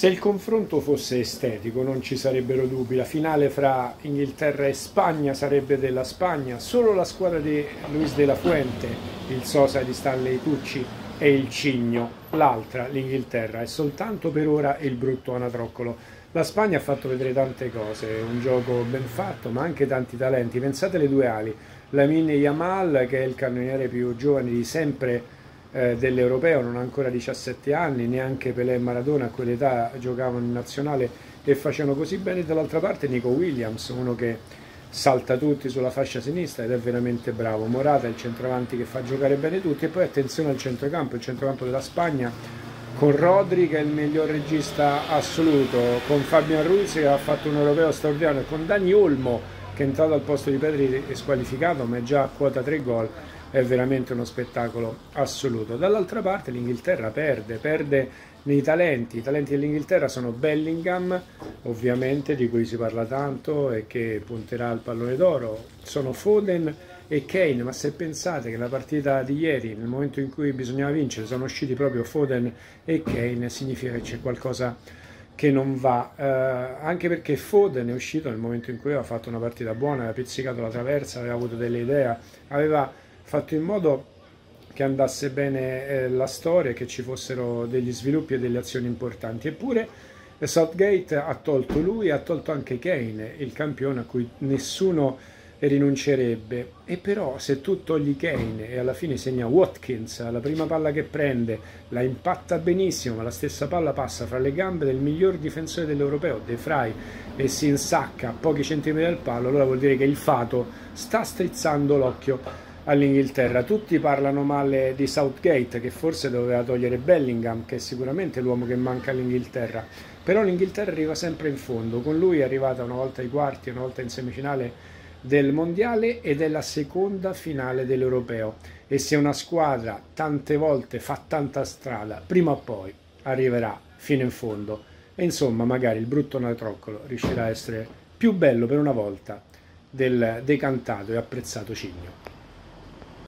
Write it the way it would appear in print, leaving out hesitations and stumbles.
Se il confronto fosse estetico non ci sarebbero dubbi, la finale fra Inghilterra e Spagna sarebbe della Spagna, solo la squadra di Luis de la Fuente, il Sosa di Stanley Tucci e il Cigno, l'altra, l'Inghilterra, è soltanto per ora il brutto anatroccolo. La Spagna ha fatto vedere tante cose, un gioco ben fatto ma anche tanti talenti, pensate alle due ali, Lamine Yamal che è il cannoniere più giovane di sempre dell'Europeo, non ha ancora 17 anni, neanche Pelé e Maradona a quell'età giocavano in nazionale e facevano così bene. Dall'altra parte Nico Williams, uno che salta tutti sulla fascia sinistra ed è veramente bravo. Morata è il centravanti che fa giocare bene tutti, e poi attenzione al centrocampo, il centrocampo della Spagna con Rodri che è il miglior regista assoluto, con Fabian Ruiz che ha fatto un europeo straordinario, e con Dani Olmo che è entrato al posto di Pedri e squalificato ma è già a quota 3 gol. È veramente uno spettacolo assoluto. Dall'altra parte l'Inghilterra perde nei talenti. I talenti dell'Inghilterra sono Bellingham, ovviamente, di cui si parla tanto e che punterà al pallone d'oro, sono Foden e Kane, ma se pensate che la partita di ieri, nel momento in cui bisognava vincere, sono usciti proprio Foden e Kane, significa che c'è qualcosa che non va, anche perché Foden è uscito nel momento in cui aveva fatto una partita buona, aveva pizzicato la traversa, aveva avuto delle idee, aveva fatto in modo che andasse bene la storia e che ci fossero degli sviluppi e delle azioni importanti. Eppure Southgate ha tolto lui, ha tolto anche Kane, il campione a cui nessuno rinuncerebbe. E però se tu togli Kane e alla fine segna Watkins, la prima palla che prende la impatta benissimo, ma la stessa palla passa fra le gambe del miglior difensore dell'Europeo, De Vrij, e si insacca a pochi centimetri dal palo, allora vuol dire che il fato sta strizzando l'occhio all'Inghilterra. Tutti parlano male di Southgate, che forse doveva togliere Bellingham, che è sicuramente l'uomo che manca all'Inghilterra, però l'Inghilterra arriva sempre in fondo, con lui è arrivata una volta ai quarti, una volta in semifinale del mondiale ed è la seconda finale dell'Europeo, e se una squadra tante volte fa tanta strada, prima o poi arriverà fino in fondo, e insomma magari il brutto anatroccolo riuscirà a essere più bello per una volta del decantato e apprezzato Cigno.